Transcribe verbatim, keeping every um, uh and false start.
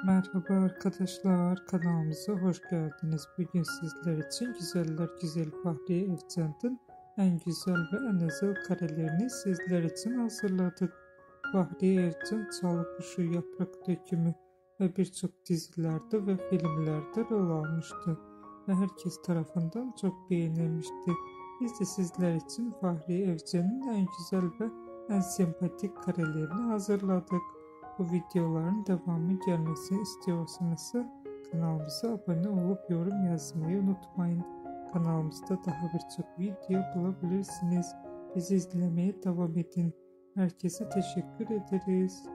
Merhaba arkadaşlar, kanalımıza hoş geldiniz. Bugün sizler için Güzeller Güzel Fahriye Evcen'in en güzel ve en özel karelerini sizler için hazırladık. Fahriye Evcen, Çalı Kuşu, Yaprak Dökümü ve birçok dizilerde ve filmlerde rol almıştı ve herkes tarafından çok beğenilmişti. Biz de sizler için Fahriye Evcen'in en güzel ve en sempatik karelerini hazırladık. Bu videoların devamı gelmesini istiyorsanız kanalımıza abone olup yorum yazmayı unutmayın. Kanalımızda daha birçok video bulabilirsiniz. Bizi izlemeye devam edin. Herkese teşekkür ederiz.